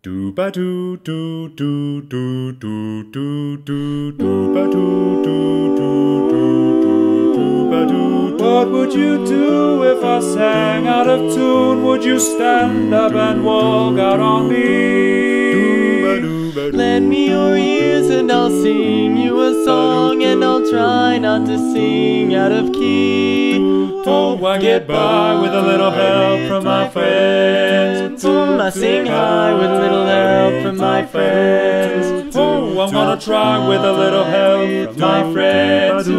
Do ba do do do do do do do do ba do do do do do ba do. What would you do if I sang out of tune? Would you stand up and walk out on me? Lend me your ears and I'll sing you a song, and I'll try not to sing out of key. Oh, I get by with a little help from my friends. I sing high with little help from my friends. Oh, I'm gonna try with a little help from my friends.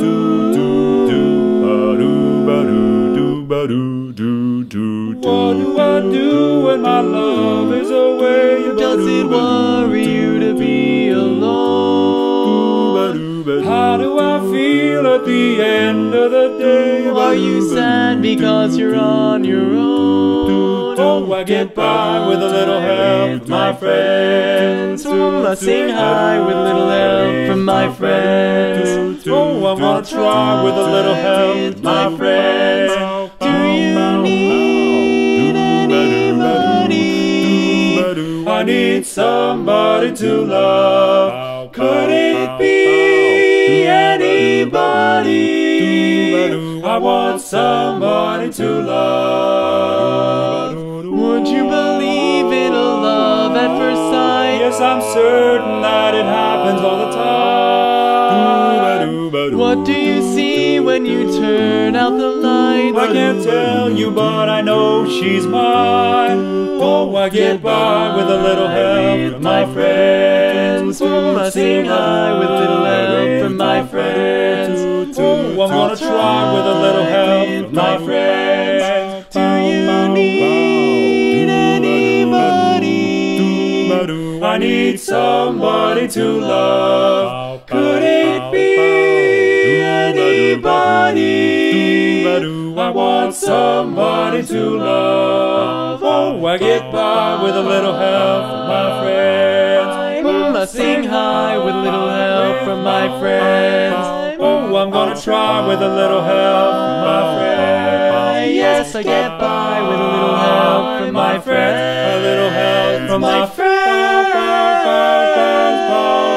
What do I do when my love is away? Does it worry you to be alone? How do I feel at the end of the day? Are you sad because you're on your own? Oh, I get by with a little help from my friends. I sing high with little help from my friends. Oh, I'm gonna try with a little help from my friends. Do you need anybody? I need somebody to love. Could it be anybody? I want somebody to love. Would you believe in a love at first sight? Yes, I'm certain that it happens all the time. What do you see when you turn out the lights? I can't tell you, but I know she's mine. Oh, I get by with a little help from my friends. I sing high with little help from my friends. Oh, I'm gonna try with a little help from my friends. Do you need anybody? I need somebody to love. Could it be anybody? I want somebody to love. Oh, I get by with a little help from my friends. I sing high with little help from my friends. Oh, I'm gonna try with a little help from my friends. Yes, I get by with a little help from my friends. A little help from my friends.